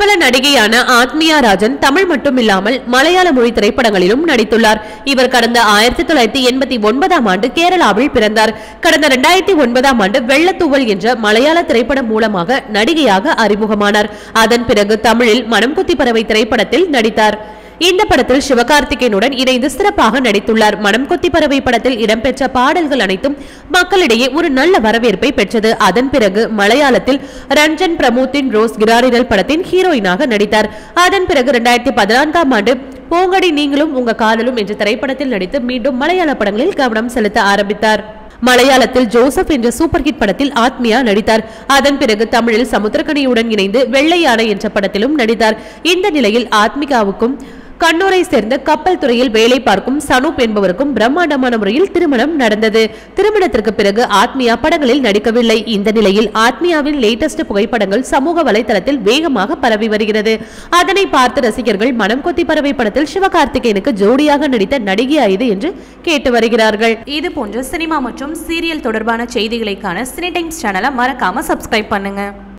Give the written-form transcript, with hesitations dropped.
பிரபல நடிகையான ஆத்மியா ராஜன் தமிழ் மட்டுமில்லாமல் மலையாள மொழி திரைப்படங்களிலும் நடித்துள்ளார். இவர் கடந்த 1989ஆம் ஆண்டு கேரளாவில் பிறந்தார். கடந்த 2009ஆம் ஆண்டு வெள்ளத்தூவல் என்ற மலையாள திரைப்படம் மூலமாக நடிகையாக அறிமுகமானார். அதன் பிறகு தமிழில் மனம் கொத்தி பறவை திரைப்படத்தில் நடித்தார். இந்த படத்தில் சிவகார்த்திகேயனுடன் இணைந்து சிறப்பாக நடித்துள்ளார். மனம் கொத்தி பறவை படத்தில் இடம்பெற்ற பாடல்கள் அனைத்தும் மக்களிடையே ஒரு நல்ல வரவேற்பை பெற்றது. அதன் பிறகு மலையாளத்தில் ரஞ்சன் பிரமோத்தின் ரோஸ் கிராரிரல் படத்தின் ஹீரோயினாக நடித்தார். அதன் பிறகு 2014ஆம் ஆண்டு போங்கடி நீங்களும் உங்க காதலும் என்ற திரைப்படத்தில் நடித்து மீண்டும் மலையாள படங்களில் கவனம் செலுத்த ஆரம்பித்தார். மலையாளத்தில் ஜோசப் என்ற சூப்பர் ஹிட் படத்தில் ஆத்மியா நடித்தார். அதன் பிறகு தமிழில் சமுத்திரக்கனியுடன் இணைந்து வெள்ளை யானை என்ற படத்திலும் நடித்தார். இந்த நிலையில் ஆத்மிகாவுக்கும் கண்ணூரை சேர்ந்த கப்பல் துறையில் வேலை பார்க்கும் சனூப் என்பவருக்கும் பிரம்மாண்டமான முறையில் திருமணம் நடந்தது. திருமணத்திற்கு பிறகு ஆத்மியா படங்களில் நடிக்கவில்லை. இந்த நிலையில் ஆத்மியாவின் லேட்டஸ்ட் புகைப்படங்கள் சமூக வலைதளத்தில் வேகமாக பரவி வருகிறது. அதனை பார்த்து ரசிகர்கள் மனம் கொத்தி பறவை படத்தில் சிவகார்த்திகேயனுக்கு ஜோடியாக நடித்த நடிகை இது என்று கேட்டு வருகிறார்கள். இது போன்ற சினிமா மற்றும் சீரியல் தொடர்பான செய்திகளை காண சினி டைம்ஸ் சேனலை மறக்காம சப்ஸ்கிரைப் பண்ணுங்க.